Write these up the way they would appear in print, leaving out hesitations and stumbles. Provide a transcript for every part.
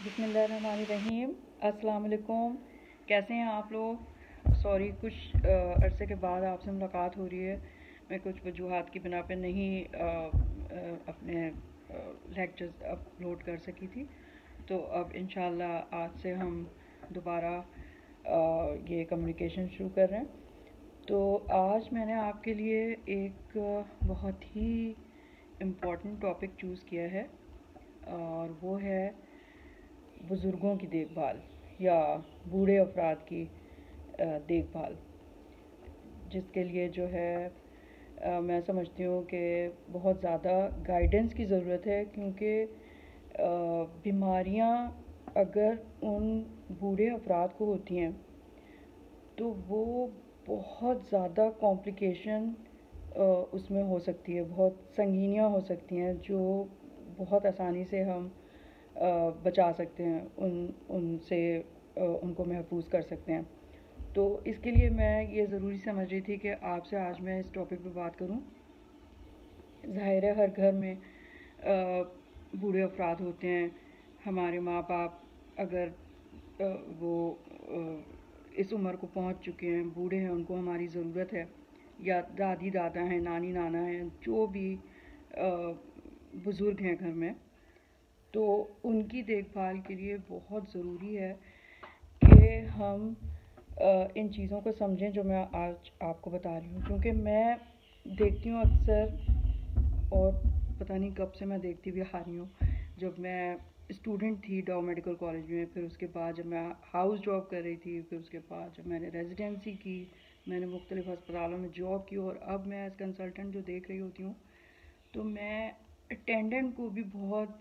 बिस्मिल्लाहिर्रहमानिर्रहीम। अस्सलाम वालेकुम। कैसे हैं आप लोग? सॉरी, कुछ अरसे के बाद आपसे मुलाकात हो रही है। मैं कुछ वजूहात की बिना पे नहीं अपने लेक्चर्स अपलोड कर सकी थी। तो अब इंशाल्लाह आज से हम दोबारा ये कम्युनिकेशन शुरू कर रहे हैं। तो आज मैंने आपके लिए एक बहुत ही इम्पॉर्टेंट टॉपिक चूज़ किया है और वो है बुज़ुर्गों की देखभाल या बूढ़े अफराद की देखभाल, जिसके लिए जो है मैं समझती हूँ कि बहुत ज़्यादा गाइडेंस की ज़रूरत है, क्योंकि बीमारियाँ अगर उन बूढ़े अफराद को होती हैं तो वो बहुत ज़्यादा कॉम्प्लिकेशन उसमें हो सकती है, बहुत संगीनियाँ हो सकती हैं जो बहुत आसानी से हम बचा सकते हैं, उनसे उनको महफूज कर सकते हैं। तो इसके लिए मैं ये ज़रूरी समझ रही थी कि आपसे आज मैं इस टॉपिक पे बात करूं। ज़ाहिर है हर घर में बूढ़े अफराद होते हैं। हमारे माँ बाप अगर वो इस उम्र को पहुंच चुके हैं, बूढ़े हैं, उनको हमारी ज़रूरत है, या दादी दादा हैं, नानी नाना हैं, जो भी बुज़ुर्ग हैं घर में, तो उनकी देखभाल के लिए बहुत ज़रूरी है कि हम इन चीज़ों को समझें जो मैं आज आपको बता रही हूँ। क्योंकि मैं देखती हूँ अक्सर, और पता नहीं कब से मैं देखती हुई आ रही हूँ, जब मैं स्टूडेंट थी डॉ मेडिकल कॉलेज में, फिर उसके बाद जब मैं हाउस जॉब कर रही थी, फिर उसके बाद जब मैंने रेजिडेंसी की, मैंने मुख्तलिफ़ अस्पतालों में जॉब की, और अब मैं एज़ कंसल्टेंट जो देख रही होती हूँ, तो मैं अटेंडेंट को भी बहुत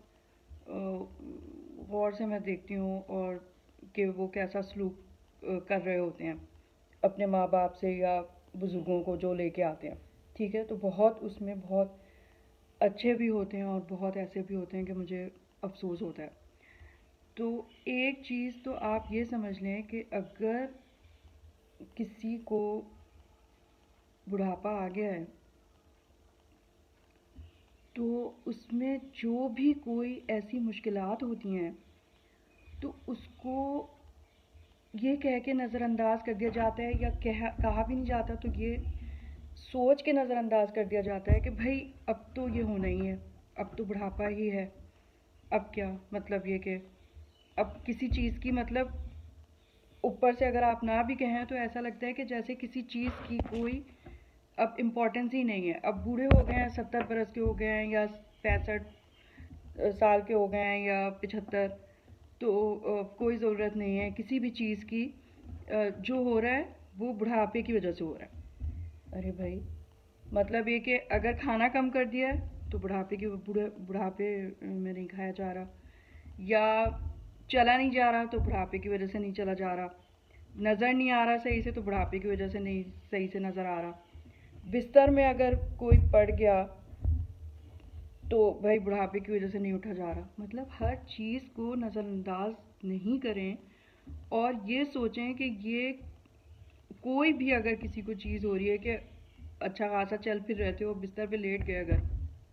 गौर से मैं देखती हूँ, और कि वो कैसा सलूक कर रहे होते हैं अपने माँ बाप से या बुज़ुर्गों को जो लेके आते हैं। ठीक है, तो बहुत उसमें बहुत अच्छे भी होते हैं और बहुत ऐसे भी होते हैं कि मुझे अफसोस होता है। तो एक चीज़ तो आप ये समझ लें कि अगर किसी को बुढ़ापा आ गया है तो उसमें जो भी कोई ऐसी मुश्किलात होती हैं तो उसको ये कह के नज़रअंदाज कर दिया जाता है, या कहा भी नहीं जाता, तो ये सोच के नज़रअंदाज कर दिया जाता है कि भाई अब तो ये होना ही है, अब तो बुढ़ापा ही है, अब क्या मतलब ये कि अब किसी चीज़ की मतलब ऊपर से अगर आप ना भी कहें तो ऐसा लगता है कि जैसे किसी चीज़ की कोई अब इम्पोर्टेंस ही नहीं है। अब बूढ़े हो गए हैं, 70 बरस के हो गए हैं, या 65 साल के हो गए हैं, या 75, तो कोई ज़रूरत नहीं है किसी भी चीज़ की। जो हो रहा है वो बुढ़ापे की वजह से हो रहा है। अरे भाई, मतलब ये कि अगर खाना कम कर दिया है तो बुढ़ापे में नहीं खाया जा रहा, या चला नहीं जा रहा तो बुढ़ापे की वजह से नहीं चला जा रहा, नज़र नहीं आ रहा सही से तो बुढ़ापे की वजह से नहीं सही से नज़र आ रहा, बिस्तर में अगर कोई पड़ गया तो भाई बुढ़ापे की वजह से नहीं उठा जा रहा। मतलब हर चीज़ को नज़रअंदाज नहीं करें और ये सोचें कि ये कोई भी अगर किसी को चीज़ हो रही है कि अच्छा खासा चल फिर रहते हो, बिस्तर पे लेट गए अगर,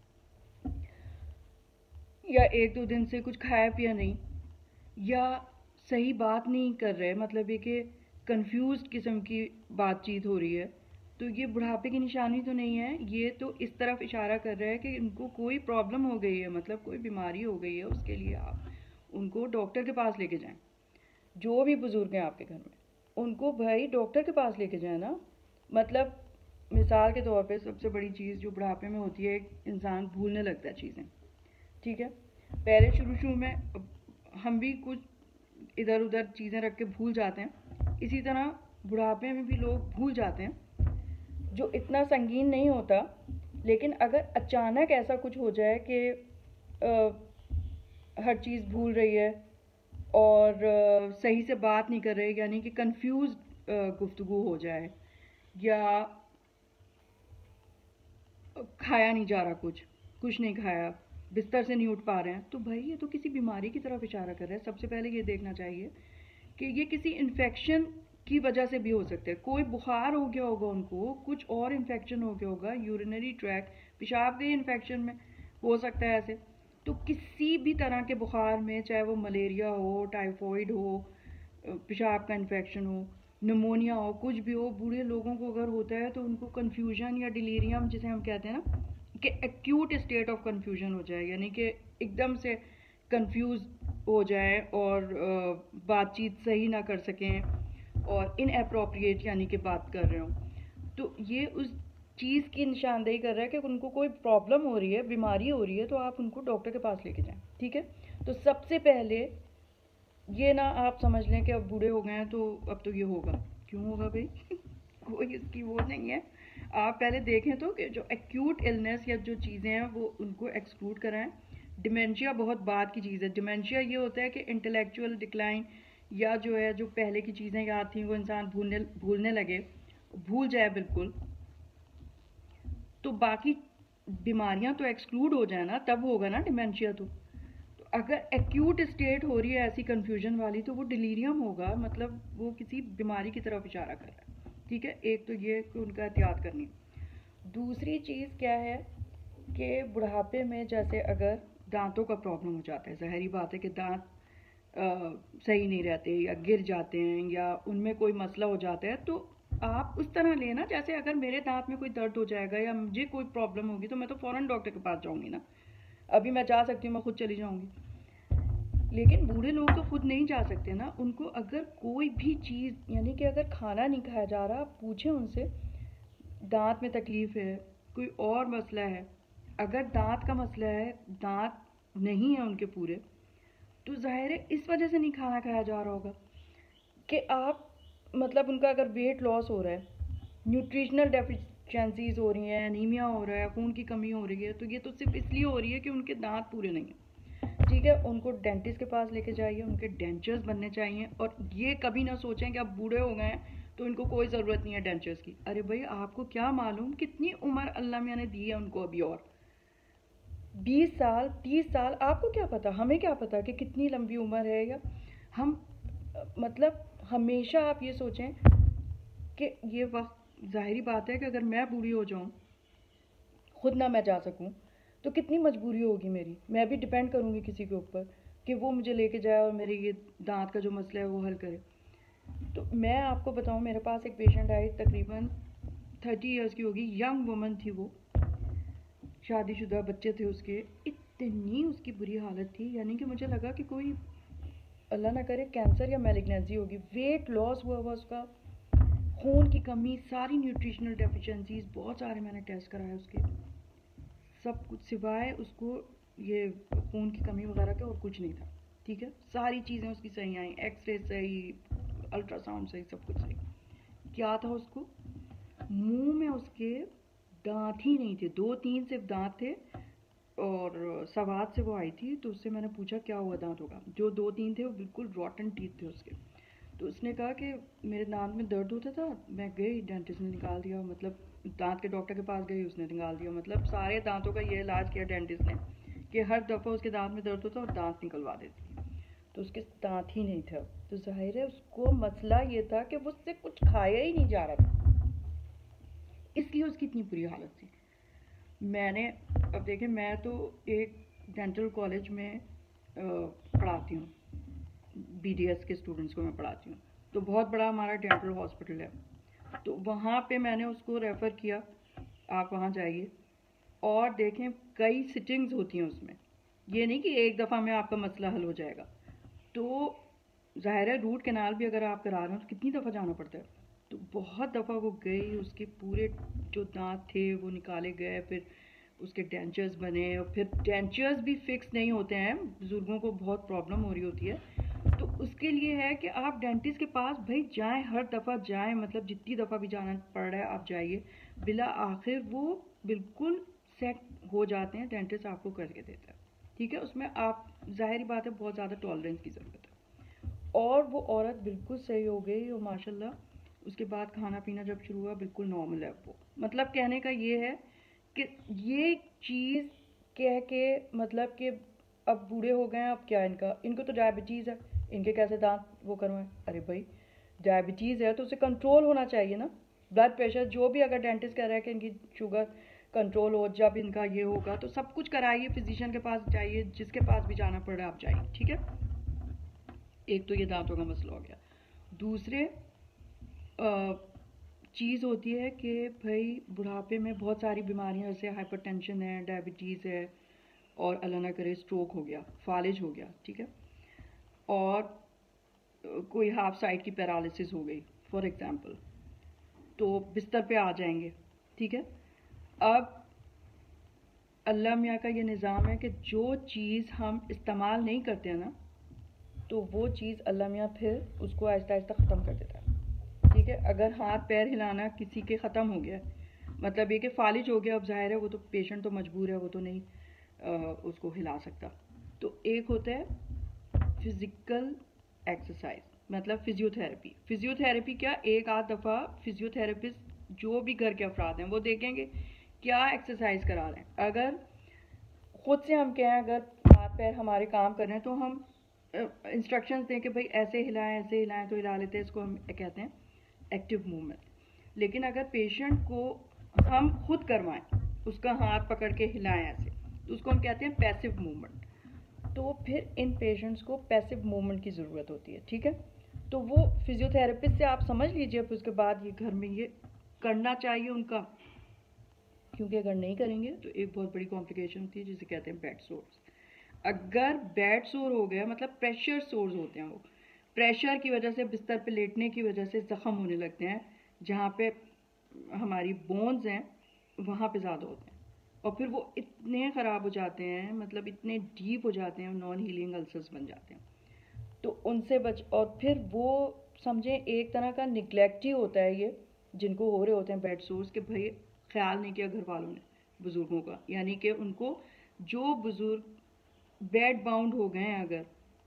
या एक दो दिन से कुछ खाया पिया नहीं, या सही बात नहीं कर रहे, मतलब ये कि कंफ्यूज्ड किस्म की बातचीत हो रही है, तो ये बुढ़ापे की निशानी तो नहीं है। ये तो इस तरफ इशारा कर रहा है कि इनको कोई प्रॉब्लम हो गई है, मतलब कोई बीमारी हो गई है। उसके लिए आप उनको डॉक्टर के पास लेके जाएं। जो भी बुज़ुर्ग हैं आपके घर में उनको भाई डॉक्टर के पास लेके जाए ना। मतलब मिसाल के तौर पे सबसे बड़ी चीज़ जो बुढ़ापे में होती है, इंसान भूलने लगता है चीज़ें। ठीक है, पहले शुरू शुरू में हम भी कुछ इधर उधर चीज़ें रख के भूल जाते हैं, इसी तरह बुढ़ापे में भी लोग भूल जाते हैं, जो इतना संगीन नहीं होता। लेकिन अगर अचानक ऐसा कुछ हो जाए कि हर चीज़ भूल रही है और सही से बात नहीं कर रहे, यानी कि कंफ्यूज गुफ्तगू हो जाए, या खाया नहीं जा रहा, कुछ नहीं खाया, बिस्तर से नहीं उठ पा रहे हैं, तो भाई ये तो किसी बीमारी की तरफ इशारा कर रहा है। सबसे पहले ये देखना चाहिए कि ये किसी इन्फेक्शन की वजह से भी हो सकता है। कोई बुखार हो गया होगा उनको, कुछ और इन्फेक्शन हो गया होगा, यूरिनरी ट्रैक, पेशाब के इन्फेक्शन में हो सकता है ऐसे। तो किसी भी तरह के बुखार में, चाहे वो मलेरिया हो, टाइफाइड हो, पेशाब का इन्फेक्शन हो, निमोनिया हो, कुछ भी हो, बूढ़े लोगों को अगर होता है तो उनको कन्फ्यूजन या डिलीरियम जिसे हम कहते हैं ना, कि एक्यूट स्टेट ऑफ कन्फ्यूजन हो जाए, यानी कि एकदम से कंफ्यूज हो जाए और बातचीत सही ना कर सकें और इनअप्रोप्रिएट यानी कि बात कर रहे हो, तो ये उस चीज़ की निशानदेही कर रहा है कि उनको कोई प्रॉब्लम हो रही है, बीमारी हो रही है, तो आप उनको डॉक्टर के पास लेके जाएं। ठीक है, तो सबसे पहले ये ना आप समझ लें कि अब बूढ़े हो गए हैं तो अब तो ये होगा। क्यों होगा भाई? कोई इसकी वो नहीं है। आप पहले देखें तो कि जो एक्यूट इलनेस या जो चीज़ें हैं वो उनको एक्सक्लूड कराएं। डिमेंशिया बहुत बाद की चीज़ है। डिमेंशिया ये होता है कि इंटेलेक्चुअल डिक्लाइन या जो है, जो पहले की चीज़ें याद थी वो इंसान भूलने लगे, भूल जाए बिल्कुल। तो बाकी बीमारियां तो एक्सक्लूड हो जाए ना, तब होगा ना डिमेंशिया। तो अगर एक्यूट स्टेट हो रही है ऐसी कन्फ्यूजन वाली, तो वो डिलीरियम होगा, मतलब वो किसी बीमारी की तरफ इशारा कर रहा है। ठीक है, एक तो ये कि उनका एहतियात करनी। दूसरी चीज़ क्या है कि बुढ़ापे में जैसे अगर दांतों का प्रॉब्लम हो जाता है, ज़ाहिरी बात है कि दांत सही नहीं रहते या गिर जाते हैं या उनमें कोई मसला हो जाता है, तो आप उस तरह लेना जैसे अगर मेरे दांत में कोई दर्द हो जाएगा या मुझे कोई प्रॉब्लम होगी तो मैं तो फ़ौरन डॉक्टर के पास जाऊंगी ना। अभी मैं जा सकती हूँ, मैं खुद चली जाऊंगी, लेकिन बूढ़े लोग तो खुद नहीं जा सकते ना। उनको अगर कोई भी चीज़, यानी कि अगर खाना नहीं खाया जा रहा, आप पूछें उनसे, दांत में तकलीफ़ है, कोई और मसला है। अगर दांत का मसला है, दांत नहीं है उनके पूरे, तो ज़ाहिर है इस वजह से नहीं खाना खाया जा रहा होगा कि आप, मतलब उनका अगर वेट लॉस हो रहा है, न्यूट्रिशनल डेफिशिएंसीज हो रही हैं, एनीमिया हो रहा है, खून की कमी हो रही है, तो ये तो सिर्फ इसलिए हो रही है कि उनके दांत पूरे नहीं हैं। ठीक है, उनको डेंटिस्ट के पास लेके जाइए, उनके डेंचर्स बनने चाहिए। और ये कभी ना सोचें कि अब बूढ़े हो गए हैं तो इनको कोई ज़रूरत नहीं है डेंचर्स की। अरे भाई, आपको क्या मालूम कितनी उम्र अल्लाह मियाँ ने दी है उनको अभी, और 20 साल 30 साल, आपको क्या पता, हमें क्या पता कि कितनी लंबी उम्र है। या हम, मतलब हमेशा आप ये सोचें कि ये वक्त, ज़ाहिरी बात है कि अगर मैं बूढ़ी हो जाऊँ, खुद ना मैं जा सकूँ, तो कितनी मजबूरी होगी मेरी, मैं भी डिपेंड करूँगी किसी के ऊपर कि वो मुझे लेके जाए और मेरे ये दांत का जो मसला है वो हल करे। तो मैं आपको बताऊँ, मेरे पास एक पेशेंट आई, तकरीबन 30 ईयर्स की होगी, यंग वुमन थी वो, शादीशुदा, बच्चे थे उसके। इतनी उसकी बुरी हालत थी, यानी कि मुझे लगा कि कोई, अल्लाह ना करे, कैंसर या मैलिग्नेंसी होगी। वेट लॉस हुआ हुआ उसका, खून की कमी, सारी न्यूट्रिशनल डेफिशिएंसीज, बहुत सारे मैंने टेस्ट कराए उसके, सब कुछ सिवाय उसको ये खून की कमी वगैरह के और कुछ नहीं था। ठीक है, सारी चीज़ें उसकी सही आई, एक्सरे सही, अल्ट्रासाउंड सही, सब कुछ सही। क्या था उसको, मुंह में उसके दांत ही नहीं थे, 2-3 सिर्फ दांत थे। और सवाद से वो आई थी, तो उससे मैंने पूछा क्या हुआ दांतों का। जो 2-3 थे वो बिल्कुल रॉटन टीथ थे उसके। तो उसने कहा कि मेरे दांत में दर्द होता था, मैं गई, डेंटिस्ट ने निकाल दिया, मतलब दांत के डॉक्टर के पास गई, उसने निकाल दिया। मतलब सारे दांतों का ये इलाज किया डेंटिस्ट ने कि हर दफ़ा उसके दांत में दर्द होता और दांत निकलवा देती, तो उसके दांत ही नहीं था। तो जाहिर है उसको मसला ये था कि उससे कुछ खाया ही नहीं जा रहा था, इसलिए उसकी इतनी बुरी हालत थी। मैंने, अब देखें, मैं तो एक डेंटल कॉलेज में पढ़ाती हूँ, बीडीएस के स्टूडेंट्स को मैं पढ़ाती हूँ। तो बहुत बड़ा हमारा डेंटल हॉस्पिटल है, तो वहाँ पे मैंने उसको रेफ़र किया, आप वहाँ जाइए और देखें, कई सिटिंग्स होती हैं उसमें, ये नहीं कि एक दफ़ा में आपका मसला हल हो जाएगा। तो ज़ाहिर है रूट कैनाल भी अगर आप करा रहे हो तो कितनी दफ़ा जाना पड़ता है। तो बहुत दफ़ा वो गई, उसके पूरे जो दांत थे वो निकाले गए, फिर उसके डेंचर्स बने, और फिर डेंचर्स भी फिक्स नहीं होते हैं, बुज़ुर्गों को बहुत प्रॉब्लम हो रही होती है। तो उसके लिए है कि आप डेंटिस्ट के पास भाई जाएं, हर दफ़ा जाएं, मतलब जितनी दफ़ा भी जाना पड़ रहा है आप जाइए, बिला आखिर वो बिल्कुल सेट हो जाते हैं, डेंटिस्ट आपको करके देता है। ठीक है, उसमें आप, ज़ाहिर बात है, बहुत ज़्यादा टॉलरेंस की ज़रूरत है। और वो औरत बिल्कुल सही हो गई और माशाल्लाह उसके बाद खाना पीना जब शुरू हुआ बिल्कुल नॉर्मल है वो। मतलब कहने का ये है कि ये चीज़ कह के, मतलब कि अब बूढ़े हो गए हैं, अब क्या, इनको तो डायबिटीज़ है, इनके कैसे दांत वो करवाएं। अरे भाई, डायबिटीज़ है तो उसे कंट्रोल होना चाहिए ना। ब्लड प्रेशर जो भी, अगर डेंटिस्ट कह रहा है कि इनकी शुगर कंट्रोल हो, जब इनका ये होगा। तो सब कुछ कराइए, फिजिशियन के पास जाइए, जिसके पास भी जाना पड़े आप जाइए, ठीक है। एक तो ये दांतों का मसला हो गया। दूसरे चीज़ होती है कि भाई बुढ़ापे में बहुत सारी बीमारियां, जैसे हाइपरटेंशन है, डायबिटीज़ है, और अल्लाह ना करे स्ट्रोक हो गया, फालिज हो गया, ठीक है, और कोई हाफ साइड की पैरालिसिस हो गई फॉर एग्जांपल, तो बिस्तर पे आ जाएंगे, ठीक है। अब अल्लाह मियाँ का ये निज़ाम है कि जो चीज़ हम इस्तेमाल नहीं करते हैं ना, तो वो चीज़ अल्लाह मियाँ फिर उसको आहिस्ता आहिस्ता ख़त्म कर देता है, ठीक है। अगर हाथ पैर हिलाना किसी के ख़त्म हो गया, मतलब ये कि फालिज हो गया, अब ज़ाहिर है वो तो पेशेंट तो मजबूर है, वो तो नहीं उसको हिला सकता। तो एक होता है फिज़िकल एक्सरसाइज, मतलब फिजियोथेरेपी। फिजियोथेरेपी क्या, एक आध दफ़ा फिजियोथेरेपिस्ट जो भी घर के अफराद हैं वो देखेंगे क्या एक्सरसाइज करा रहे हैं। अगर खुद से हम कहें, अगर हाथ पैर हमारे काम कर रहे हैं तो हम इंस्ट्रक्शंस दें कि भाई ऐसे हिलाएं, ऐसे हिलाएं, तो हिला लेते हैं, इसको हम कहते हैं एक्टिव मूवमेंट। लेकिन अगर पेशेंट को हम खुद करवाएं, उसका हाथ पकड़ के हिलाएं ऐसे, तो उसको हम कहते हैं पैसिव मूवमेंट। तो फिर इन पेशेंट्स को पैसिव मूवमेंट की ज़रूरत होती है, ठीक है। तो वो फिजियोथेरेपिस्ट से आप समझ लीजिए, फिर उसके बाद ये घर में ये करना चाहिए उनका, क्योंकि अगर नहीं करेंगे तो एक बहुत बड़ी कॉम्प्लिकेशन होती है जिसे कहते हैं बेड सोर्स। अगर बेड सोर हो गया, मतलब प्रेशर सोर्स होते हैं, वो प्रेशर की वजह से, बिस्तर पे लेटने की वजह से ज़ख़म होने लगते हैं, जहाँ पे हमारी बोन्स हैं वहाँ पे ज़्यादा होते हैं, और फिर वो इतने ख़राब हो जाते हैं, मतलब इतने डीप हो जाते हैं, नॉन हीलिंग अल्सर्स बन जाते हैं। तो उनसे बच, और फिर वो समझें एक तरह का निगलेक्ट ही होता है ये, जिनको हो रहे होते हैं बेड सोर्स, के भाई ख्याल नहीं किया घर वालों ने बुज़ुर्गों का, यानी कि उनको, जो बुज़ुर्ग बेड बाउंड हो गए हैं अगर,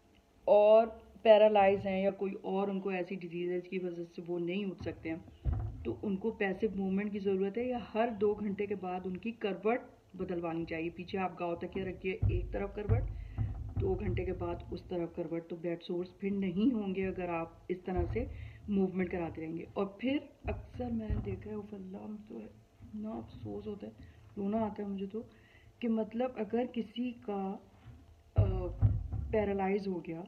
और पैरालाइज हैं, या कोई और उनको ऐसी डिजीज़ की वजह से वो नहीं उठ सकते हैं, तो उनको पैसिव मूवमेंट की ज़रूरत है, या हर 2 घंटे के बाद उनकी करवट बदलवानी चाहिए। पीछे आप गाँव तकिया रखिए, एक तरफ करवट, 2 घंटे के बाद उस तरफ करवट, तो बेड सोर्स फिर नहीं होंगे अगर आप इस तरह से मूवमेंट कराते रहेंगे। और फिर अक्सर मैंने देखा है, अल्लाह, तो इतना अफसोस होता है, रोना आता है मुझे तो, कि मतलब अगर किसी का पैरालाइज हो गया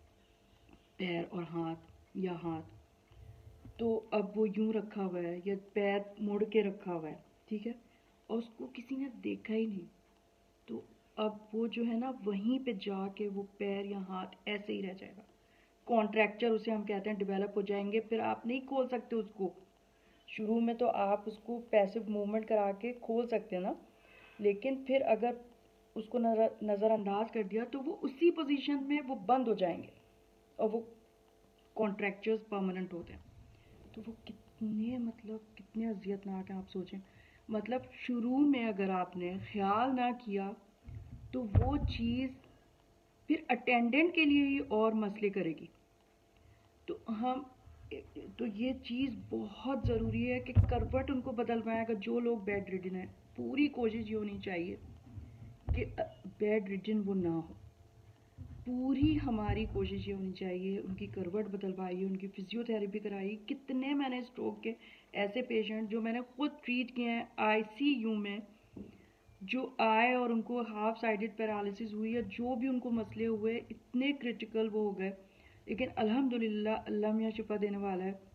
पैर और हाथ, या हाथ, तो अब वो यूं रखा हुआ है या पैर मुड़ के रखा हुआ है, ठीक है, और उसको किसी ने देखा ही नहीं, तो अब वो जो है ना, वहीं पे जाके वो पैर या हाथ ऐसे ही रह जाएगा। कॉन्ट्रैक्चर उसे हम कहते हैं, डेवलप हो जाएंगे, फिर आप नहीं खोल सकते उसको। शुरू में तो आप उसको पैसिव मूवमेंट करा के खोल सकते हैं ना, लेकिन फिर अगर उसको नज़रअंदाज कर दिया तो वो उसी पोजीशन में वो बंद हो जाएंगे, और वो कॉन्ट्रैक्चर्स परमानेंट होते हैं। तो वो कितने, मतलब कितने अजियतनाक हैं आप सोचें। मतलब शुरू में अगर आपने ख्याल ना किया तो वो चीज़ फिर अटेंडेंट के लिए ही और मसले करेगी। तो हम, तो ये चीज़ बहुत ज़रूरी है कि करवट उनको बदलवाएं। अगर जो लोग बेड रिडन हैं, पूरी कोशिश ये होनी चाहिए कि बेड रिडन वो ना हो। पूरी हमारी कोशिश ये होनी चाहिए, उनकी करवट बदलवाइए, उनकी फिजियोथेरेपी कराइए। कितने मैंने स्ट्रोक के ऐसे पेशेंट जो मैंने खुद ट्रीट किए हैं आईसीयू में, जो आए और उनको हाफ साइडेड पैरालिसिस हुई, या जो भी उनको मसले हुए, इतने क्रिटिकल वो हो गए, लेकिन अल्हम्दुलिल्लाह अल्लाह मियाँ शिफा देने वाला है,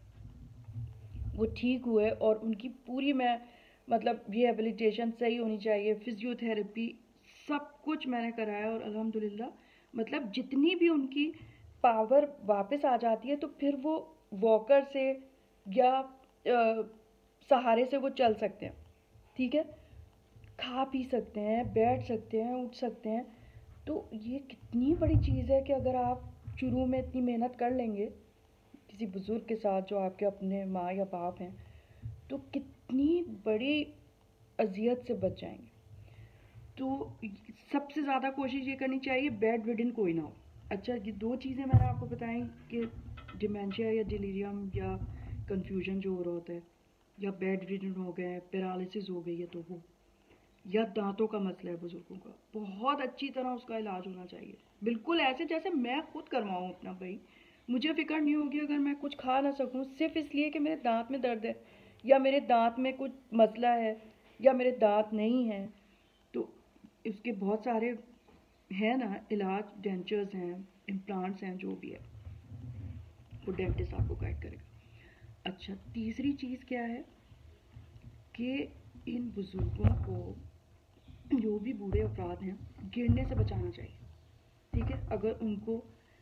वो ठीक हुए। और उनकी पूरी, मैं मतलब रिहेबिलिटेशन सही होनी चाहिए, फिजियोथेरेपी, सब कुछ मैंने कराया, और अल्हम्दुलिल्लाह मतलब जितनी भी उनकी पावर वापस आ जाती है, तो फिर वो वॉकर से या सहारे से वो चल सकते हैं, ठीक है, खा पी सकते हैं, बैठ सकते हैं, उठ सकते हैं। तो ये कितनी बड़ी चीज़ है कि अगर आप शुरू में इतनी मेहनत कर लेंगे किसी बुज़ुर्ग के साथ जो आपके अपने माँ या बाप हैं, तो कितनी बड़ी अजियत से बच जाएंगे। तो सबसे ज़्यादा कोशिश ये करनी चाहिए बेड रिडन कोई ना हो। अच्छा, ये 2 चीज़ें मैंने आपको बताई कि डिमेंशिया या डिलीरियम या कंफ्यूजन जो हो रहा होता है, या बेड रिडन हो गए, पैरालिसिस हो गई है, तो वो, या दांतों का मसला है बुजुर्गों का, बहुत अच्छी तरह उसका इलाज होना चाहिए। बिल्कुल ऐसे जैसे मैं खुद करवाऊँ अपना। भाई मुझे फिक्र नहीं होगी अगर मैं कुछ खा ना सकूँ सिर्फ इसलिए कि मेरे दांत में दर्द है, या मेरे दांत में कुछ मसला है, या मेरे दांत नहीं हैं, तो इसके बहुत सारे हैं ना इलाज, डेंचर्स हैं, इम्प्लांट्स हैं, जो भी है वो डेंटिस्ट आपको गाइड करेगा। अच्छा, तीसरी चीज़ क्या है कि इन बुज़ुर्गों को, जो भी बूढ़े अफराद हैं, गिरने से बचाना चाहिए। ठीक है, अगर उनको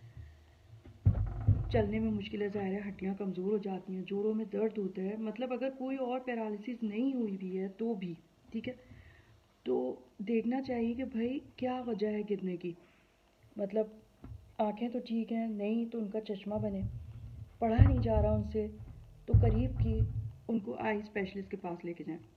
चलने में मुश्किलें, ज़ाहिर है हड्डियाँ कमज़ोर हो जाती हैं, जोड़ों में दर्द होता है, मतलब अगर कोई और पैरालिसिस नहीं हुई भी है तो भी, ठीक है, तो देखना चाहिए कि भाई क्या वजह है गिरने की। मतलब आंखें तो ठीक हैं, नहीं तो उनका चश्मा बने, पढ़ा नहीं जा रहा उनसे, तो करीब की उनको आई स्पेशलिस्ट के पास लेके जाएं,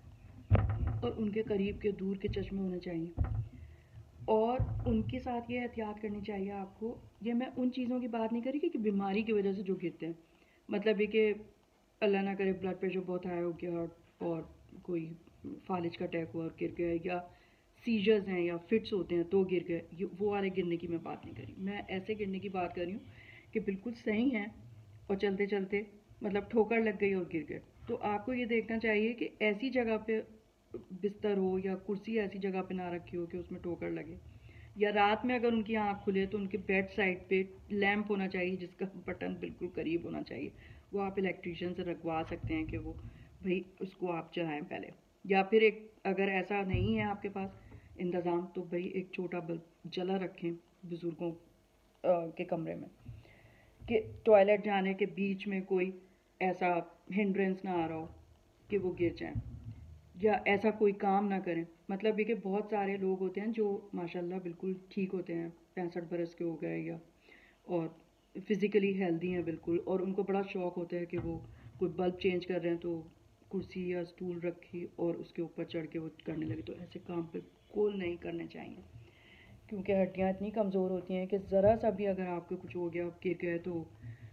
और उनके करीब के दूर के चश्मे होने चाहिए। और उनके साथ ये एहतियात करनी चाहिए आपको, ये मैं उन चीज़ों की बात नहीं करी कि बीमारी की वजह से जो गिरते हैं, मतलब ये कि अल्लाह ना करे ब्लड प्रेशर बहुत हाई हो गया और कोई फालिज का अटैक हुआ और गिर गए, या सीजर्स हैं या फिट्स होते हैं तो गिर गए, वो वाले गिरने की मैं बात नहीं करी। मैं ऐसे गिरने की बात कर रही हूँ कि बिल्कुल सही हैं और चलते चलते मतलब ठोकर लग गई और गिर गए। तो आपको ये देखना चाहिए कि ऐसी जगह पे बिस्तर हो या कुर्सी ऐसी जगह पे ना रखी हो कि उसमें ठोकर लगे, या रात में अगर उनकी आँख खुले तो उनके बेड साइड पे लैंप होना चाहिए जिसका बटन बिल्कुल करीब होना चाहिए। वो आप इलेक्ट्रीशियन से रखवा सकते हैं कि वो भाई उसको आप चलाएं पहले, या फिर एक अगर ऐसा नहीं है आपके पास इंतज़ाम तो भाई एक छोटा बल्ब जला रखें बुज़ुर्गों के कमरे में, कि टॉयलेट जाने के बीच में कोई ऐसा हिंड्रेंस ना आ रहा हो कि वो गिर जाएं, या ऐसा कोई काम ना करें। मतलब ये कि बहुत सारे लोग होते हैं जो माशाल्लाह बिल्कुल ठीक होते हैं, 65 बरस के हो गए या और फिज़िकली हेल्दी हैं बिल्कुल, और उनको बड़ा शौक़ होता है कि वो कोई बल्ब चेंज कर रहे हैं तो कुर्सी या स्टूल रखी और उसके ऊपर चढ़ के वो करने लगे, तो ऐसे काम बिल्कुल नहीं करने चाहिए, क्योंकि हड्डियाँ इतनी कमज़ोर होती हैं कि ज़रा सा भी अगर आपको कुछ हो गया, गिर गए, तो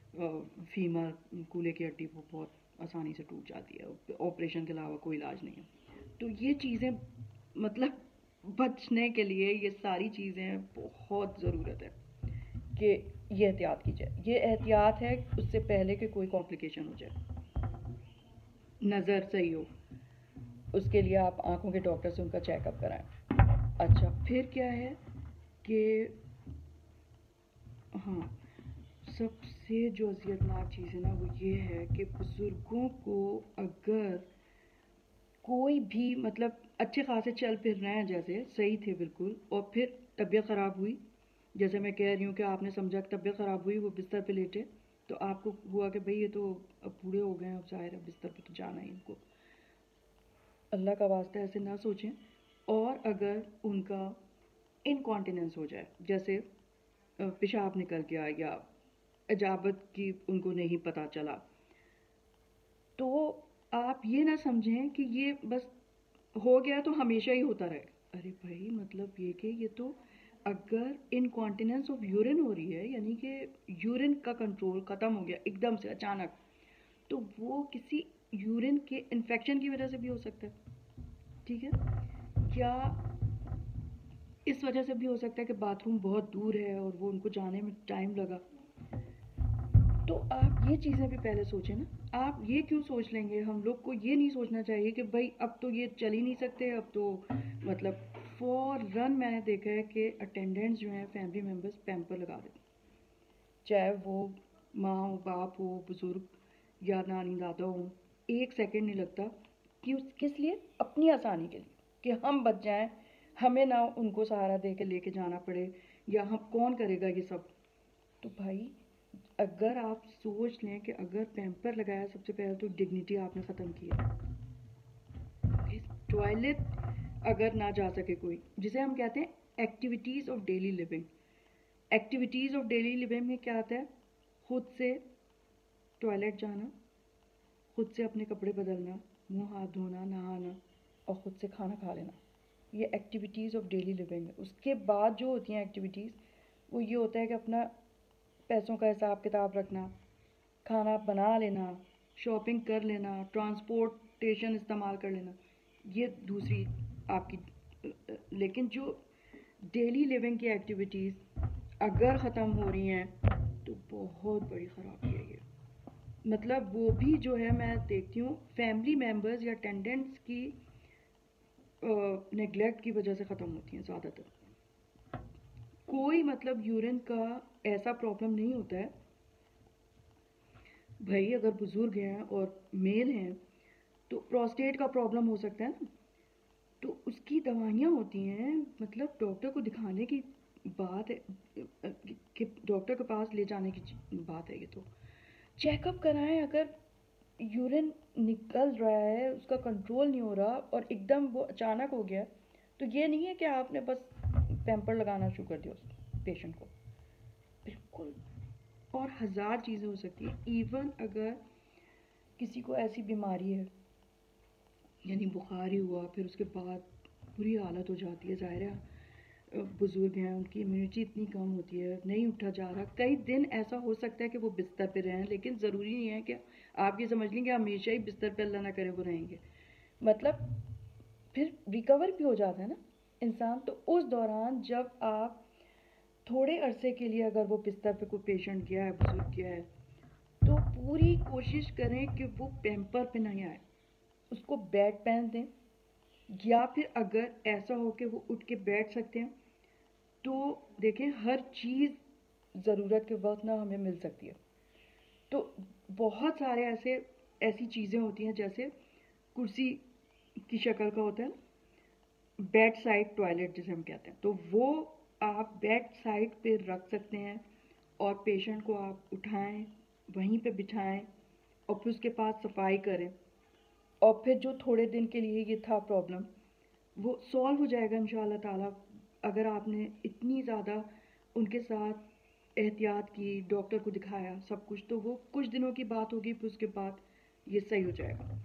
फीमर कूल्हे की हड्डी वो बहुत आसानी से टूट जाती है, ऑपरेशन के अलावा कोई इलाज नहीं है। तो ये चीज़ें मतलब बचने के लिए ये सारी चीज़ें बहुत ज़रूरत है कि ये एहतियात की जाए। ये एहतियात है उससे पहले कि कोई कॉम्प्लिकेशन हो जाए, नज़र सही हो, उसके लिए आप आँखों के डॉक्टर से उनका चेकअप कराएं। अच्छा, फिर क्या है कि हाँ, सबसे जो अज़ियतनाक चीज़ है ना वो ये है कि बुज़ुर्गों को अगर कोई भी मतलब अच्छे खासे चल फिर रहे हैं, जैसे सही थे बिल्कुल, और फिर तबीयत ख़राब हुई, जैसे मैं कह रही हूँ कि आपने समझा कि तबीयत ख़राब हुई, वो बिस्तर पे लेटे, तो आपको हुआ कि भाई ये तो अब बूढ़े हो गए हैं, अब ज़ाहिर है बिस्तर पे तो जाना ही इनको, अल्लाह का वास्ता ऐसे ना सोचें। और अगर उनका इनकॉन्टिनेंस हो जाए, जैसे पेशाब निकल गया या इजाबत की उनको नहीं पता चला, तो आप ये ना समझें कि ये बस हो गया तो हमेशा ही होता रहेगा। अरे भाई, मतलब ये कि ये तो अगर इनकॉन्टिनेंस ऑफ यूरिन हो रही है, यानी कि यूरिन का कंट्रोल ख़त्म हो गया एकदम से अचानक, तो वो किसी यूरिन के इन्फेक्शन की वजह से भी हो सकता है, ठीक है, या इस वजह से भी हो सकता है कि बाथरूम बहुत दूर है और वो उनको जाने में टाइम लगा। तो आप ये चीज़ें भी पहले सोचें ना। आप ये क्यों सोच लेंगे, हम लोग को ये नहीं सोचना चाहिए कि भाई अब तो ये चल ही नहीं सकते, अब तो मतलब फ़ौरन मैंने देखा है कि अटेंडेंट्स जो हैं, फैमिली मेम्बर्स पैम्पर लगा देते हैं, चाहे वो माँ हो, बाप हो, बुज़ुर्ग या नानी दादा हो, एक सेकंड नहीं लगता कि किस लिए, अपनी आसानी के लिए, कि हम बच जाएं, हमें ना उनको सहारा दे के लेके जाना पड़े, या हम कौन करेगा ये सब। तो भाई अगर आप सोच लें कि अगर पैम्पर लगाया, सबसे पहले तो डिग्निटी आपने ख़त्म की है। टॉयलेट अगर ना जा सके कोई, जिसे हम कहते हैं activities of daily living, activities of daily living में क्या आता है, खुद से टॉयलेट जाना, खुद से अपने कपड़े बदलना, मुंह हाथ धोना, नहाना, और ख़ुद से खाना खा लेना, ये एक्टिविटीज़ ऑफ डेली लिविंग है। उसके बाद जो होती हैं एक्टिविटीज़, वो ये होता है कि अपना पैसों का हिसाब किताब रखना, खाना बना लेना, शॉपिंग कर लेना, ट्रांसपोर्टेशन इस्तेमाल कर लेना, ये दूसरी आपकी। लेकिन जो डेली लिविंग की एक्टिविटीज़ अगर ख़त्म हो रही हैं तो बहुत बड़ी ख़राबी है ये। मतलब वो भी जो है, मैं देखती हूँ फैमिली मेम्बर्स या अटेंडेंट्स की नेगलेक्ट की वजह से ख़त्म होती हैं ज़्यादातर। कोई मतलब यूरिन का ऐसा प्रॉब्लम नहीं होता है भाई। अगर बुज़ुर्ग हैं और मेल हैं तो प्रोस्टेट का प्रॉब्लम हो सकता है ना, तो उसकी दवाइयाँ होती हैं। मतलब डॉक्टर को दिखाने की बात है कि डॉक्टर के पास ले जाने की बात है। ये तो चेकअप कराएं। अगर यूरिन निकल रहा है, उसका कंट्रोल नहीं हो रहा और एकदम वो अचानक हो गया, तो ये नहीं है कि आपने बस पैम्पर लगाना शुरू कर दिया उस पेशेंट को। बिल्कुल। और हज़ार चीज़ें हो सकती हैं। इवन अगर किसी को ऐसी बीमारी है, यानी बुखार ही हुआ, फिर उसके बाद बुरी हालत हो जाती है, ज़ाहिर है बुज़ुर्ग हैं, उनकी इम्यूनिटी इतनी कम होती है, नहीं उठा जा रहा। कई दिन ऐसा हो सकता है कि वो बिस्तर पे रहें, लेकिन ज़रूरी नहीं है कि आप ये समझ लें कि हमेशा ही बिस्तर पे अल्लाह ना करे वो रहेंगे। मतलब फिर रिकवर भी हो जाता है ना इंसान। तो उस दौरान जब आप थोड़े अरसे के लिए अगर वो बिस्तर पे कोई पेशेंट गया है, बुजुर्ग गया है, तो पूरी कोशिश करें कि वो पैम्पर पे नहीं आए, उसको बेड पहन दें। या फिर अगर ऐसा हो कि वो उठ के बैठ सकते हैं, तो देखें हर चीज़ ज़रूरत के वक्त ना हमें मिल सकती है। तो बहुत सारे ऐसी चीज़ें होती हैं, जैसे कुर्सी की शक्ल का होता है ना, बेड साइड टॉयलेट जिसे हम कहते हैं, तो वो आप बेड साइड पे रख सकते हैं और पेशेंट को आप उठाएं, वहीं पे बिठाएं और फिर उसके पास सफाई करें। और फिर जो थोड़े दिन के लिए ये था प्रॉब्लम, वो सॉल्व हो जाएगा इंशाल्लाह ताला। अगर आपने इतनी ज़्यादा उनके साथ एहतियात की, डॉक्टर को दिखाया, सब कुछ, तो वो कुछ दिनों की बात होगी, फिर उसके बाद ये सही हो जाएगा।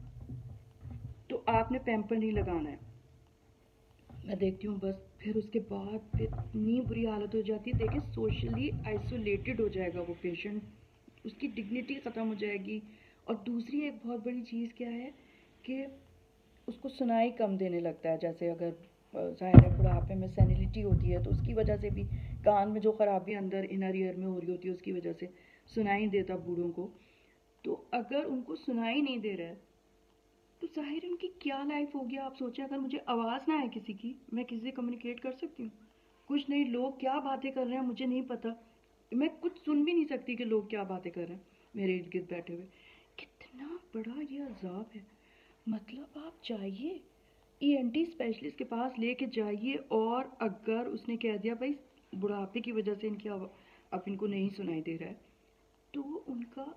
तो आपने पैम्पर नहीं लगाना है। मैं देखती हूँ बस फिर उसके बाद फिर इतनी बुरी हालत हो जाती है। देखिए सोशली आइसोलेटेड हो जाएगा वो पेशेंट, उसकी डिग्निटी ख़त्म हो जाएगी। और दूसरी एक बहुत बड़ी चीज़ क्या है कि उसको सुनाई कम देने लगता है। जैसे अगर ज़ाहिर है बुढ़ापे में सेनिलिटी होती है, तो उसकी वजह से भी कान में जो ख़राबी अंदर इनर ईयर में हो रही होती है, उसकी वजह से सुनाई देता बूढ़ों को। तो अगर उनको सुनाई नहीं दे रहा है, तो ज़ाहिर उनकी क्या लाइफ होगी। आप सोचें, अगर मुझे आवाज़ ना आए किसी की, मैं किसी से कम्युनिकेट कर सकती हूँ? कुछ नहीं। लोग क्या बातें कर रहे हैं मुझे नहीं पता, मैं कुछ सुन भी नहीं सकती कि लोग क्या बातें कर रहे हैं मेरे इर्द गिर्द बैठे हुए। कितना बड़ा ये अजाब है। मतलब आप जाइए ईएनटी स्पेशलिस्ट के पास लेके जाइए, और अगर उसने कह दिया भाई बुढ़ापे की वजह से इनकी अब इनको नहीं सुनाई दे रहा है, तो उनका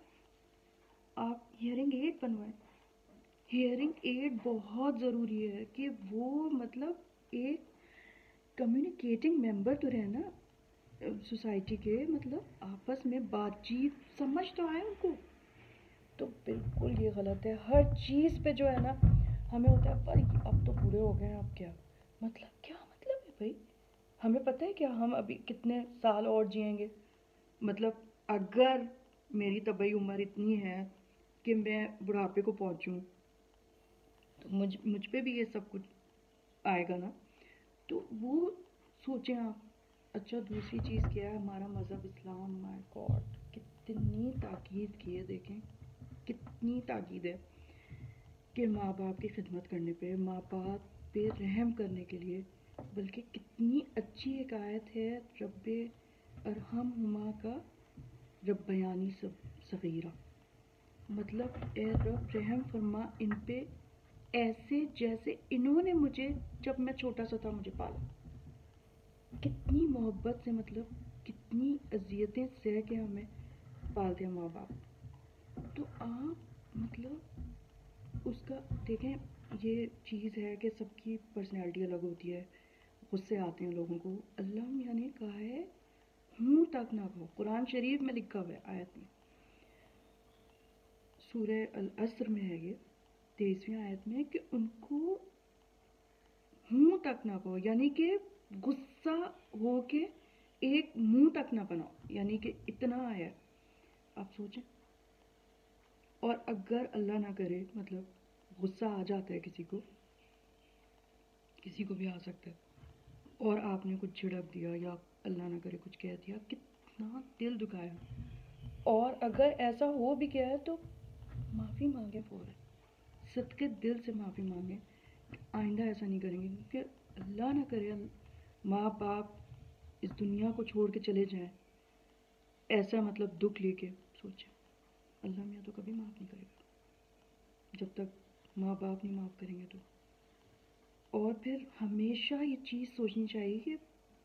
आप हियरिंग एड बनवाएं। हियरिंग एड बहुत ज़रूरी है कि वो मतलब एक कम्युनिकेटिंग मेंबर तो रहे ना सोसाइटी के, मतलब आपस में बातचीत समझ तो आए उनको। तो बिल्कुल ये गलत है हर चीज़ पे जो है ना, हमें होता है पर अब तो पूरे हो गए हैं, अब क्या मतलब, क्या मतलब है भाई? हमें पता है क्या हम अभी कितने साल और जिएंगे? मतलब अगर मेरी तबई उम्र इतनी है कि मैं बुढ़ापे को पहुंचूं, तो मुझ पे भी ये सब कुछ आएगा ना। तो वो सोचें आप। अच्छा दूसरी चीज़ क्या है, हमारा मज़हब इस्लाम, माय गॉड कितनी ताकीद की है। देखें कितनी ताकीद है कि माँ बाप की खिदमत करने पे, माँ बाप पे रहम करने के लिए। बल्कि कितनी अच्छी एक आयत है, रब्बे अरहमहुमा का रब्बयानी सगीरा। मतलब ए रब रहम फरमा इन पे, ऐसे जैसे इन्होंने मुझे जब मैं छोटा सा था मुझे पाला। कितनी मोहब्बत से, मतलब कितनी अजियतें सह के हमें पालते हैं माँ बाप। तो आप मतलब उसका देखें, ये चीज़ है कि सबकी पर्सनैलिटी अलग होती है, गुस्से आते हैं लोगों को। अल्लाह मियाँ ने कहा है मुंह तक ना कहो, कुरान शरीफ में लिखा हुआ है आयत में, सूरह अल अस्र में है ये 23वीं आयत में, कि उनको मुंह तक ना कहो, यानी कि गुस्सा हो के एक मुंह तक ना बनाओ, यानी कि इतना आया। आप सोचें। और अगर अल्लाह ना करे मतलब गुस्सा आ जाता है किसी को भी आ सकता है, और आपने कुछ झिड़क दिया या अल्लाह ना करे कुछ कह दिया, कितना दिल दुखाया। और अगर ऐसा हो भी गया है तो माफ़ी मांगे फ़ौरन, सदके दिल से माफ़ी मांगे। आइंदा ऐसा नहीं करेंगे, क्योंकि अल्लाह ना करे माँ बाप इस दुनिया को छोड़ के चले जाएं, ऐसा मतलब दुख लेके सोचें, अल्लाह मियाँ तो कभी माफ़ नहीं करेगा जब तक माँ बाप नहीं माफ़ करेंगे तो। और फिर हमेशा ये चीज़ सोचनी चाहिए कि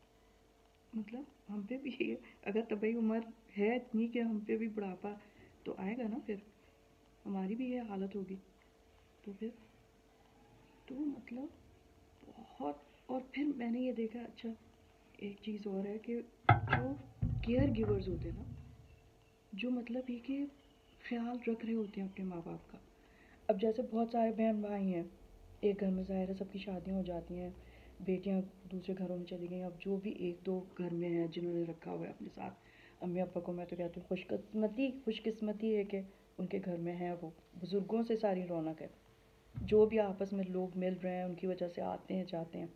मतलब हम पे भी अगर तभी उम्र है इतनी कि हम पे भी बुढ़ापा तो आएगा ना, फिर हमारी भी ये हालत होगी, तो फिर तो मतलब बहुत। और फिर मैंने ये देखा, अच्छा एक चीज़ और है कि जो केयर गिवर्स होते हैं ना, जो मतलब ये कि ख्याल रख रहे होते हैं अपने माँ बाप का। अब जैसे बहुत सारे बहन भाई हैं, एक घर में ज़ाहिर है सबकी शादियाँ हो जाती हैं, बेटियाँ दूसरे घरों में चली गई। अब जो भी एक दो घर में हैं जिन्होंने रखा हुआ है अपने साथ अम्मी अब्बा को, मैं तो कहती हूँ खुशकिस्मती है कि उनके घर में है वो। बुज़ुर्गों से सारी रौनक है, जो भी आपस में लोग मिल रहे हैं उनकी वजह से आते हैं जाते हैं,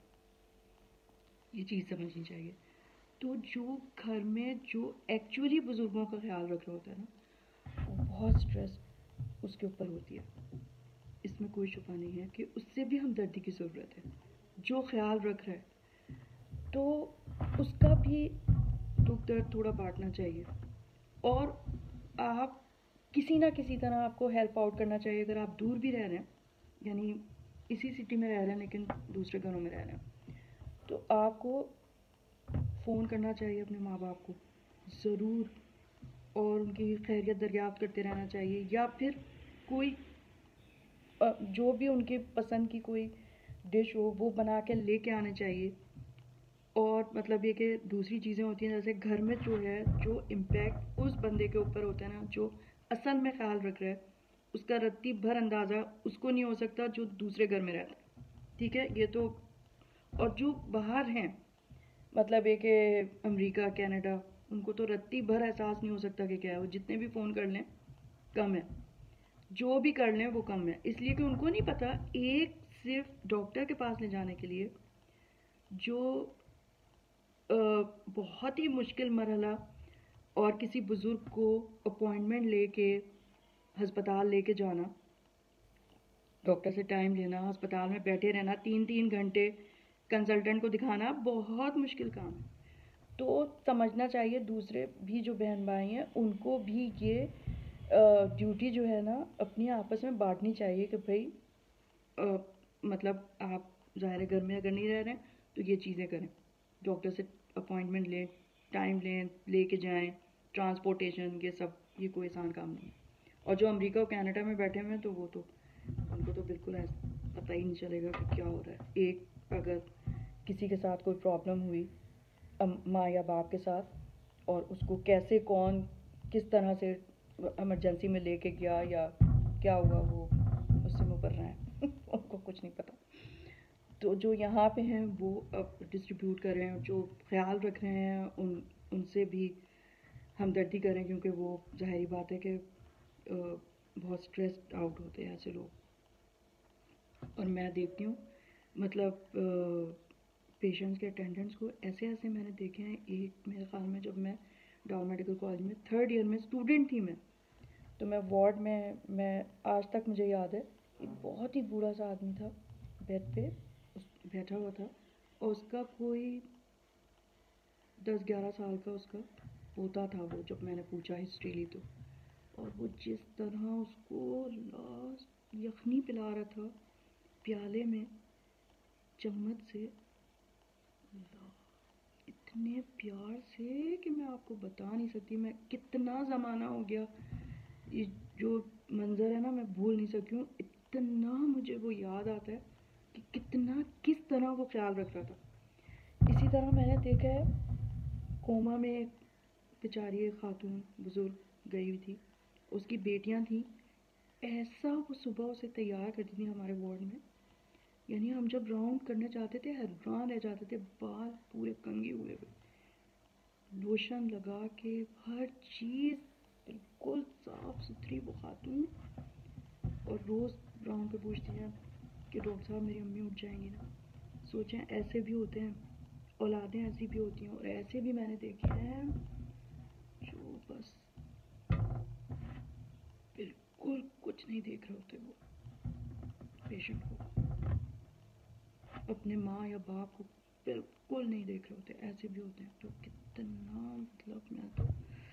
ये चीज़ समझनी चाहिए। तो जो घर में जो एक्चुअली बुज़ुर्गों का ख्याल रख रहा होता है ना, वो बहुत स्ट्रेस उसके ऊपर होती है, इसमें कोई छुपा नहीं है कि उससे भी हमदर्दी की ज़रूरत है। जो ख्याल रख रहा है तो उसका भी दुख दर्द थोड़ा बांटना चाहिए, और आप किसी ना किसी तरह आपको हेल्प आउट करना चाहिए। अगर आप दूर भी रह रहे हैं, यानी इसी सिटी में रह रहे हैं लेकिन दूसरे घरों में रह रहे हैं, तो आपको फ़ोन करना चाहिए अपने माँ बाप को ज़रूर, और उनकी खैरियत दरियाफ्त करते रहना चाहिए, या फिर कोई जो भी उनके पसंद की कोई डिश हो वो बना के लेके आने चाहिए। और मतलब ये कि दूसरी चीज़ें होती हैं, जैसे घर में जो है, जो इम्पैक्ट उस बंदे के ऊपर होता है ना, जो असल में ख्याल रख रहा है, उसका रत्ती भर अंदाज़ा उसको नहीं हो सकता जो दूसरे घर में रहता है, ठीक है, ये तो। और जो बाहर हैं, मतलब ये कि अमेरिका कनाडा, उनको तो रत्ती भर एहसास नहीं हो सकता कि क्या है, वो जितने भी फ़ोन कर लें कम है, जो भी कर लें वो कम है, इसलिए कि उनको नहीं पता एक सिर्फ डॉक्टर के पास ले जाने के लिए जो बहुत ही मुश्किल मरहला, और किसी बुज़ुर्ग को अपॉइंटमेंट लेके हस्पताल लेके जाना, डॉक्टर से टाइम लेना, अस्पताल में बैठे रहना 3-3 घंटे, कंसल्टेंट को दिखाना, बहुत मुश्किल काम है। तो समझना चाहिए दूसरे भी जो बहन भाई हैं उनको भी ये ड्यूटी जो है ना अपनी आपस में बांटनी चाहिए कि भाई मतलब आप ज़ाहिर है घर में अगर नहीं रह रहे हैं तो ये चीज़ें करें, डॉक्टर से अपॉइंटमेंट लें, टाइम लें, लेके जाएं, ट्रांसपोर्टेशन, ये सब ये कोई आसान काम नहीं है। और जो अमेरिका और कनाडा में बैठे हुए हैं तो वो तो उनको तो बिल्कुल पता ही नहीं चलेगा कि क्या हो रहा है। एक अगर किसी के साथ कोई प्रॉब्लम हुई माँ या बाप के साथ, और उसको कैसे कौन किस तरह से इमरजेंसी में लेके गया या क्या हुआ, वो उससे मुकर रहे हैं उनको कुछ नहीं पता। तो जो यहाँ पे हैं वो अब डिस्ट्रीब्यूट कर रहे हैं, जो ख्याल रख रहे हैं उनसे भी हमदर्दी करें, क्योंकि वो ज़ाहिरी बात है कि बहुत स्ट्रेस्ड आउट होते हैं ऐसे लोग। और मैं देखती हूँ मतलब पेशेंट्स के अटेंडेंट्स को ऐसे ऐसे मैंने देखे हैं। एक मेरे ख्याल में जब मैं डाउन मेडिकल कॉलेज में 3rd ईयर में स्टूडेंट थी मैं, तो मैं वार्ड में, मैं आज तक मुझे याद है, एक बहुत ही बूढ़ा सा आदमी था बेड पे बैठा हुआ था, और उसका कोई 10-11 साल का उसका पोता था वो, जब मैंने पूछा हिस्ट्री ली तो। और वो जिस तरह उसको लास्ट यखनी पिला रहा था प्याले में चम्मच से, इतने प्यार से कि मैं आपको बता नहीं सकती। मैं कितना ज़माना हो गया, ये जो मंज़र है ना मैं भूल नहीं सकती हूँ, इतना मुझे वो याद आता है कि कितना किस तरह वो ख्याल रख रहा था। इसी तरह मैंने देखा है कोमा में एक बेचारी एक खातून बुज़ुर्ग गई हुई थी, उसकी बेटियां थी, ऐसा वो सुबह उसे तैयार करती थी हमारे वार्ड में, यानी हम जब राउंड करने जाते थे हैरान रह जाते थे, बाल पूरे कंघे हुए हुए, लोशन लगा के, हर चीज़ बिल्कुल साफ सुथरी वो खातून। और रोज़ राउंड पे पूछती हैं कि डॉक्टर साहब मेरी अम्मी उठ जाएंगी ना। सोचें ऐसे भी होते हैं, औलादें ऐसी भी होती हैं, और ऐसे भी मैंने देखे हैं जो बस बिल्कुल कुछ नहीं देख रहे होते वो पेशेंट को। अपने माँ या बाप को बिल्कुल नहीं देख रहे होते, ऐसे भी होते हैं। तो कितना मतलब मैं तो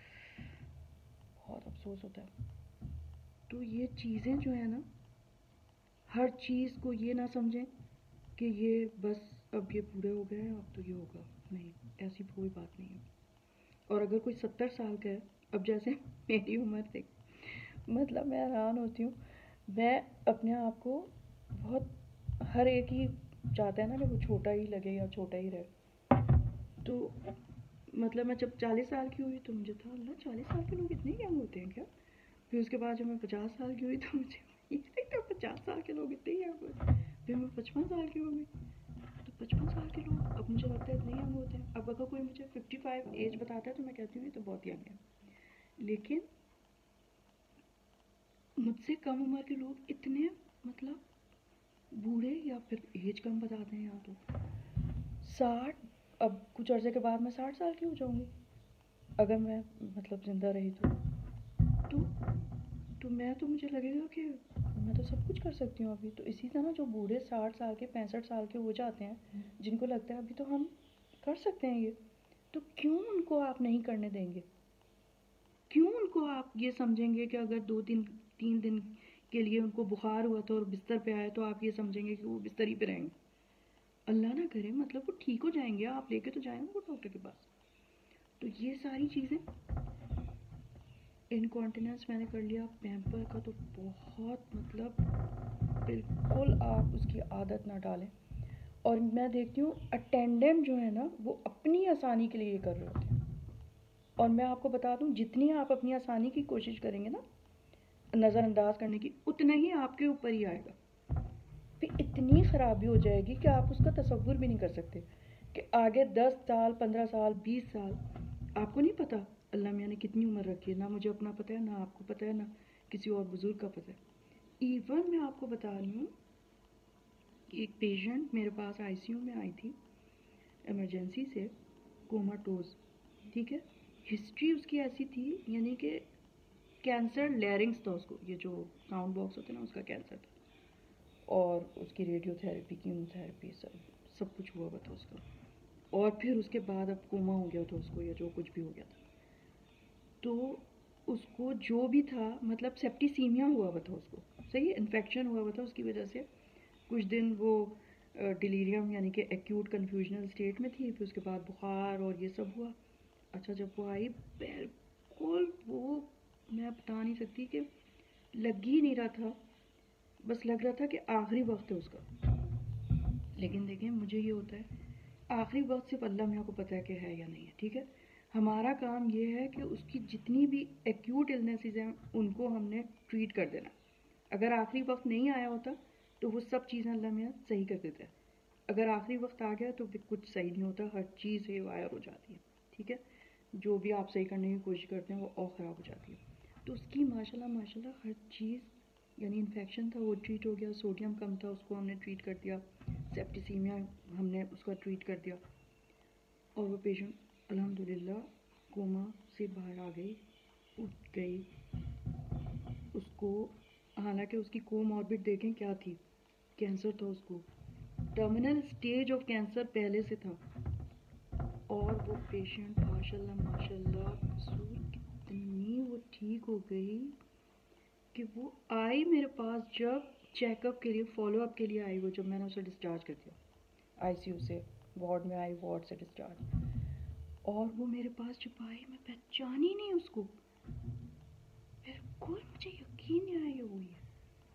बहुत अफसोस होता है। तो ये चीज़ें जो है ना, हर चीज़ को ये ना समझें कि ये बस अब ये पूरे हो गए हैं अब तो ये होगा, नहीं, ऐसी कोई बात नहीं है। और अगर कोई 70 साल का है, अब जैसे मेरी उम्र देख, मतलब मैं हैरान होती हूँ। मैं अपने आप को बहुत, हर एक ही चाहता है ना कि वो छोटा ही लगे या छोटा ही रहे। तो मतलब मैं जब 40 साल की हुई तो मुझे था, अल्लाह 40 साल के लोग इतने यंग होते हैं क्या? फिर उसके बाद जब मैं 50 साल की हुई तो मुझे ये लगता 50 साल के लोग इतने यंग होते हैं। फिर मैं 55 साल की हो गई तो 55 साल के लोग अब मुझे लगता है इतने यंग होते हैं। अब अगर कोई मुझे 55 एज बताता है तो मैं कहती हूँ ये तो बहुत यंग है। लेकिन मुझसे कम उम्र के लोग इतने मतलब बूढ़े, या फिर एज कम बताते हैं, या तो 60, अब कुछ अर्से के बाद मैं 60 साल की हो जाऊंगी अगर मैं मतलब ज़िंदा रही तो तो मैं तो मुझे लगेगा कि मैं तो सब कुछ कर सकती हूँ अभी। तो इसी तरह जो बूढ़े 60 साल के 65 साल के हो जाते हैं, जिनको लगता है अभी तो हम कर सकते हैं ये, तो क्यों उनको आप नहीं करने देंगे? क्यों उनको आप ये समझेंगे कि अगर 2 दिन 3 दिन के लिए उनको बुखार हुआ था और बिस्तर पे आया तो आप ये समझेंगे कि वो बिस्तर ही पे रहेंगे? अल्लाह ना करे, मतलब वो ठीक हो जाएंगे, आप लेके तो जाएंगे वो डॉक्टर के पास। तो ये सारी चीज़ें, इनकॉन्टिनेंस मैंने कर लिया, पैम्पर का तो बहुत मतलब बिल्कुल आप उसकी आदत ना डालें। और मैं देखती हूँ अटेंडेंट जो है ना वो अपनी आसानी के लिए ये कर रहे होते हैं। और मैं आपको बता दूँ, जितनी आप अपनी आसानी की कोशिश करेंगे ना नज़रअंदाज करने की, उतना ही आपके ऊपर ही आएगा। फिर इतनी ख़राबी हो जाएगी कि आप उसका तसव्वुर भी नहीं कर सकते कि आगे 10 साल 15 साल 20 साल आपको नहीं पता अल्लाह मियाँ ने कितनी उम्र रखी है, ना मुझे अपना पता है, ना आपको पता है, ना किसी और बुज़ुर्ग का पता है। इवन मैं आपको बता रही हूँ कि एक पेशेंट मेरे पास आईसीयू में आई थी इमरजेंसी से, कोमाटोज, ठीक है। हिस्ट्री उसकी ऐसी थी, यानी कि कैंसर लैरिंग्स था उसको, ये जो साउंड बॉक्स होता है ना उसका कैंसर था। और उसकी रेडियोथेरेपी कीमोथेरेपी सब सब कुछ हुआ हुआ था उसका। और फिर उसके बाद अब कोमा हो गया था उसको, या जो कुछ भी हो गया था। तो उसको जो भी था, मतलब सेप्टिसीमिया हुआ हुआ था उसको, सही है, इन्फेक्शन हुआ हुआ था, उसकी वजह से कुछ दिन वो डिलीरियम यानी कि एक्यूट कन्फ्यूजनल स्टेट में थी। फिर उसके बाद बुखार और ये सब हुआ। अच्छा, जब वो आई बिल्कुल वो, मैं बता नहीं सकती कि लग ही नहीं रहा था, बस लग रहा था कि आखिरी वक्त है उसका। लेकिन देखें, मुझे ये होता है आखिरी वक्त सिर्फ अल्लाह मियाँ को पता है कि है या नहीं है, ठीक है। हमारा काम ये है कि उसकी जितनी भी एक्यूट इलनेसेस हैं उनको हमने ट्रीट कर देना। अगर आखिरी वक्त नहीं आया होता तो वो सब चीज़ें अल्लाह मियाँ सही कर देता है। अगर आखिरी वक्त आ गया तो फिर कुछ सही नहीं होता, हर चीज़ वायर हो जाती है, ठीक है। जो भी आप सही करने की कोशिश करते हैं वो और ख़राब हो जाती है। तो उसकी माशाल्लाह माशाल्लाह हर चीज़, यानी इन्फेक्शन था वो ट्रीट हो गया, सोडियम कम था उसको हमने ट्रीट कर दिया, सेप्टिसीमिया हमने उसका ट्रीट कर दिया, और वो पेशेंट अल्हम्दुलिल्लाह कोमा से बाहर आ गई, उठ गई। उसको, हालांकि उसकी कोमॉर्बिड देखें क्या थी, कैंसर था उसको, टर्मिनल स्टेज ऑफ कैंसर पहले से था। और वो पेशेंट माशाल्लाह माशाल्लाह कसूर, कितनी वो ठीक हो गई कि वो आई मेरे पास जब चेकअप के लिए, फॉलोअप के लिए आई, वो जब मैंने उसे डिस्चार्ज कर दिया आईसीयू से, वार्ड में आई, वार्ड से डिस्चार्ज। और वो मेरे पास जब आई मैं पहचानी नहीं उसको, बिल्कुल मुझे यकीन नहीं आया वो ये।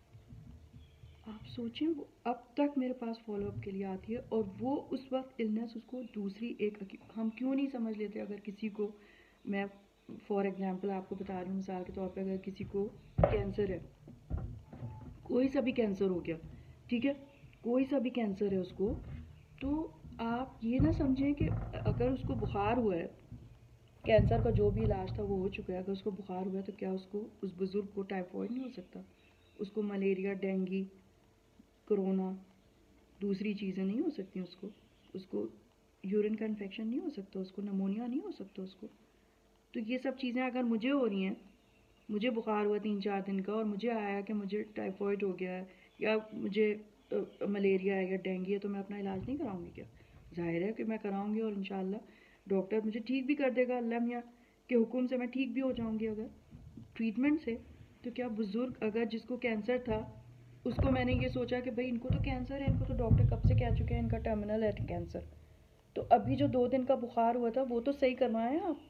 आप सोचें, वो अब तक मेरे पास फॉलोअप के लिए आती है, और वो उस वक्त इलनेस उसको दूसरी एक, हम क्यों नहीं समझ लेते अगर किसी को, मैं फॉर एग्जांपल आपको बता रही हूँ मिसाल के तौर पे, अगर किसी को कैंसर है, कोई सा भी कैंसर हो गया, ठीक है, कोई सा भी कैंसर है उसको, तो आप ये ना समझें कि अगर उसको बुखार हुआ है, कैंसर का जो भी इलाज था वो हो चुका है, अगर उसको बुखार हुआ है तो क्या उसको, उस बुज़ुर्ग को टाइफाइड नहीं हो सकता? उसको मलेरिया, डेंगू, कोरोना, दूसरी चीज़ें नहीं हो सकती उसको? उसको यूरिन का इन्फेक्शन नहीं हो सकता? उसको नमोनिया नहीं हो सकता उसको? तो ये सब चीज़ें अगर मुझे हो रही हैं, मुझे बुखार हुआ 3-4 दिन का और मुझे आया कि मुझे टाइफाइड हो गया है, या मुझे मलेरिया है या डेंगू है तो मैं अपना इलाज नहीं कराऊंगी क्या? जाहिर है कि मैं कराऊंगी, और इंशाल्लाह डॉक्टर मुझे ठीक भी कर देगा, अल्लाह मियाँ के हुक्म से मैं ठीक भी हो जाऊंगी अगर ट्रीटमेंट से। तो क्या बुजुर्ग अगर जिसको कैंसर था उसको मैंने ये सोचा कि भाई इनको तो कैंसर है, इनको तो डॉक्टर कब से कह चुके हैं इनका टर्मिनल है कैंसर, तो अभी जो 2 दिन का बुखार हुआ था वो तो सही करवाएं आप।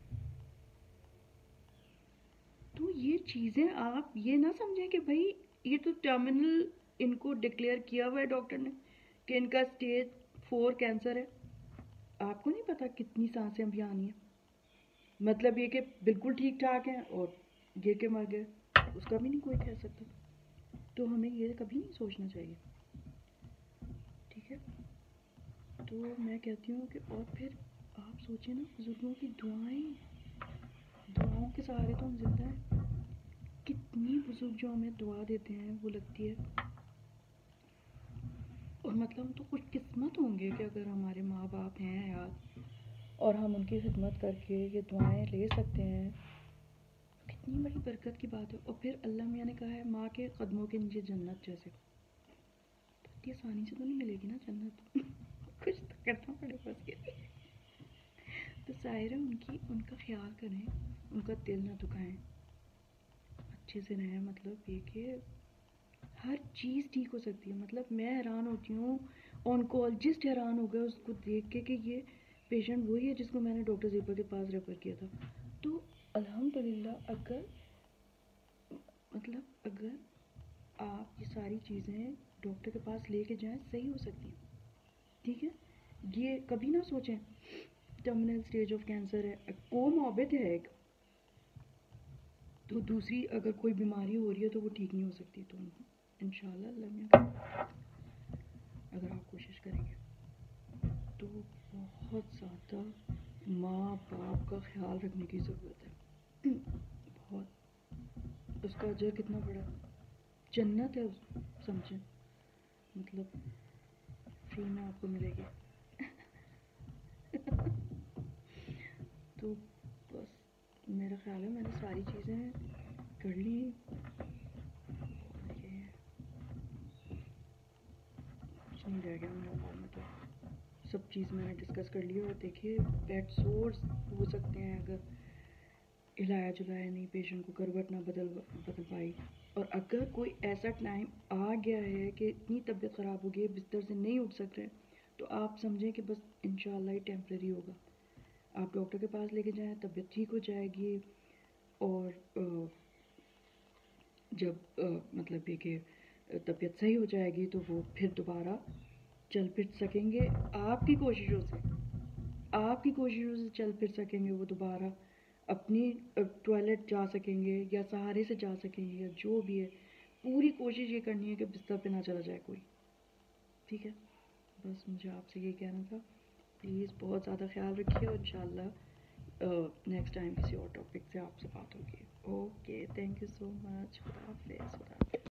तो ये चीज़ें आप ये ना समझें कि भाई ये तो टर्मिनल इनको डिक्लेयर किया हुआ है डॉक्टर ने कि इनका स्टेज 4 कैंसर है। आपको नहीं पता कितनी सांसें अभी आनी है, मतलब ये कि बिल्कुल ठीक ठाक हैं और गिर के मर गए, उसका भी नहीं कोई कह सकता। तो हमें ये कभी नहीं सोचना चाहिए, ठीक है? तो मैं कहती हूँ कि और फिर आप सोचिए ना, बुजुर्गों की दुआओं के सहारे तो हम जिंदा हैं। कितनी बुजुर्ग जो हमें दुआ देते हैं वो लगती है, और मतलब हम तो कुछ किस्मत होंगे कि अगर हमारे माँ बाप हैं यार और हम उनकी खिदमत करके ये दुआएं ले सकते हैं, कितनी बड़ी बरकत की बात है। और फिर अल्लाह मियाँ ने कहा है माँ के कदमों के नीचे जन्नत, जैसे तो इतनी आसानी से तो नहीं मिलेगी ना जन्नत कुछ तो करना पड़ेगा उसके लिए। तो सायरा उनका ख्याल करें, उनका दिल ना दुखाएं, अच्छे से रहें। मतलब ये कि हर चीज़ ठीक हो सकती है। मतलब मैं हैरान होती हूँ, ऑनकोलॉजिस्ट हैरान हो गया उसको देख के कि ये पेशेंट वही है जिसको मैंने डॉक्टर ज़ेबा के पास रेफ़र किया था। तो अल्हम्दुलिल्लाह, अगर आप ये सारी चीज़ें डॉक्टर के पास लेके जाएं सही हो सकती हैं, ठीक है? ये कभी ना सोचें टर्मिनल स्टेज ऑफ कैंसर है, कोमॉर्बिड है एक, तो दूसरी अगर कोई बीमारी हो रही है तो वो ठीक नहीं हो सकती। तो इंशाल्लाह अल्लाह मियां अगर आप कोशिश करेंगे तो बहुत ज़्यादा माँ बाप का ख्याल रखने की ज़रूरत है। बहुत, उसका अजर कितना बड़ा, जन्नत है उस, समझें, मतलब फ्री में आपको मिलेगी। तो बस मेरा ख्याल है मैंने सारी चीज़ें कर ली, और ये कुछ नहीं रह गया मेरे ख्याल में, तो सब चीज़ मैंने डिस्कस कर ली। और देखिए बेड सोर्स हो सकते हैं अगर हिलाया जुलाया नहीं, पेशेंट को करवट ना बदल पाई, और अगर कोई ऐसा टाइम आ गया है कि इतनी तबीयत ख़राब हो गई है बिस्तर से नहीं उठ सक रहे, तो आप समझें कि बस इंशाल्लाह ही टेम्प्रेरी होगा। आप डॉक्टर के पास लेके जाएं, तबीयत ठीक हो जाएगी, और जब मतलब ये कि तबीयत सही हो जाएगी तो वो फिर दोबारा चल फिर सकेंगे। आपकी कोशिशों से चल फिर सकेंगे वो दोबारा, अपनी टॉयलेट जा सकेंगे या सहारे से जा सकेंगे या जो भी है। पूरी कोशिश ये करनी है कि बिस्तर पे ना चला जाए कोई, ठीक है? बस मुझे आपसे ये कहना था। प्लीज़ बहुत ज़्यादा ख्याल रखिए, और इंशाल्लाह नेक्स्ट टाइम किसी और टॉपिक से आपसे बात होगी। Okay, thank you so much. खुदा हाफिज़।